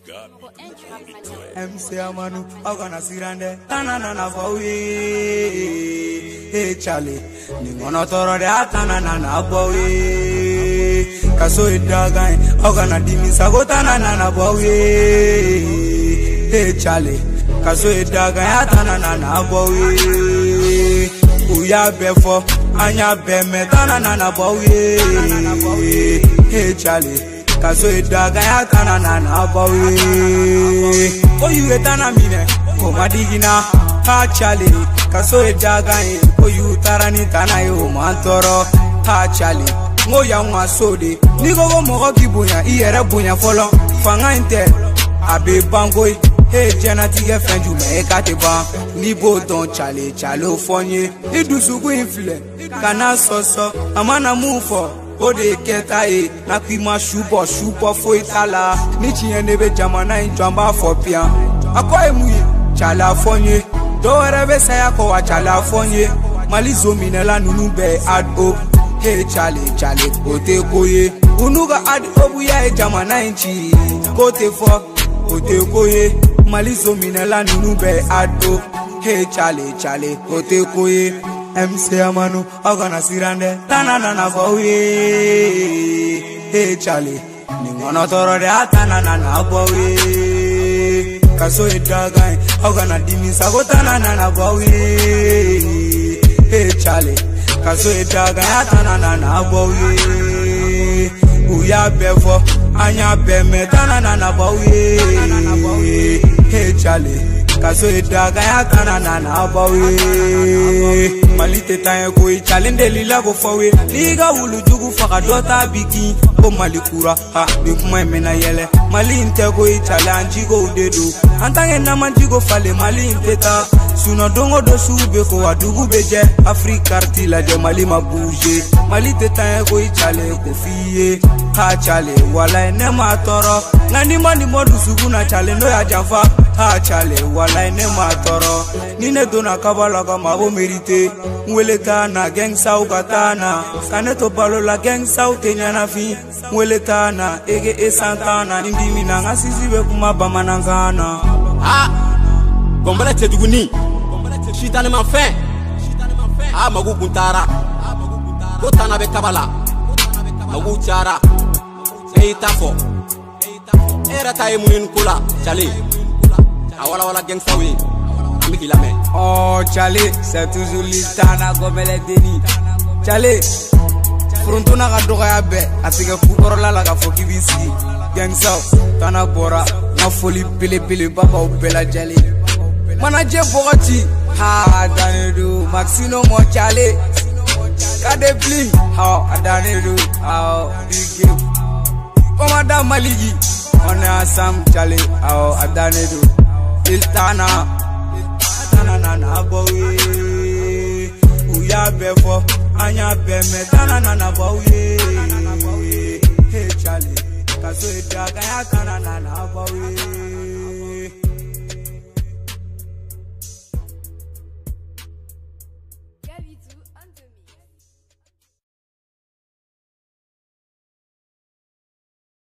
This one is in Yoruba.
MC Amanu, Ogana Sirande, Tanana Bowie, hey Charlie, Ningono Toro de Atanana Bowie, Kaso Dagai, Ogana Dimisago Tanana Bowie, hey Charlie, Kaso Dagai Atanana Bowie, Uya Befo, Anya Beme Tanana Bowie, hey Charlie. Kaso daga ya tanana bawe o yu etana mine ko madigina ha chale kaso daga o yu tarani tanayo mantoro ha chale ngo ya nwa sode ni go mo ki bunya iyere bunya folo fanga inte abe bangoi he janati ge fenju me kateba ni bo don chale chalo fonye idusugu infle kana soso amana mufo Ode ketae na pima shubo fo itala ni chienebe jamana injamba for pia akoe muye chala fonye do rebe saya ko wa chala fonye malizo minela nunube ad op he chale ote koye unuga ad obu ya jamana inchi kote fo ote koye malizo minela nunube ad op he chale ote koye MC Amanu, Ogana Sirande, Tanana Bowie, hey Charlie, Ningono Toro de Atanana Bowie, Kaso Dagai, Ogana Dimisago Tanana Bowie, hey Charlie, Kaso Dagai Atanana Bowie, Uya Befo, Anya Beme Tanana Bowie, hey Charlie. Kaso daga ya tanana bawe malite taye ko challenge lila go fawe liga wulu jugu faka dota biki ko malikura ha bi kuma mena yele mali inte ko challenge go dedo antange na manji go fale mali inte ta suno dongo do sube ko adugu beje afrika artila de mali mabuje malite taye ko chale ko fiye ha chale wala ne matoro ngani mani modu suguna chale no ya jafa ha chale wala ne matoro nine dona kabala kama bo merite mweleta na gang saukatana kaneto balo la gang sautenya na fi mweleta na ege esantana ndimi na ngasizibe kuma bamanangana ah gombala teduguni shitane manfe ah maguguntara kotana be kabala maguchara eitafo era taye munin kula chale awala gang sawi amikilame oh chale c'est toujours l'itana comme les deni chale frontona ka doga ya be asige kukorola la ka foki bisi gang saw tana bora na foli pele baba obela jale manager bogati ha danedo maxino mo chale kade bling ha danedo ha big komada maligi ona sam chale ha danedo Iltana Tanana Bowie Uya Befo Anya Beme Tanana Bowie Hey Charlie Kaso daga ya Tanana Bowie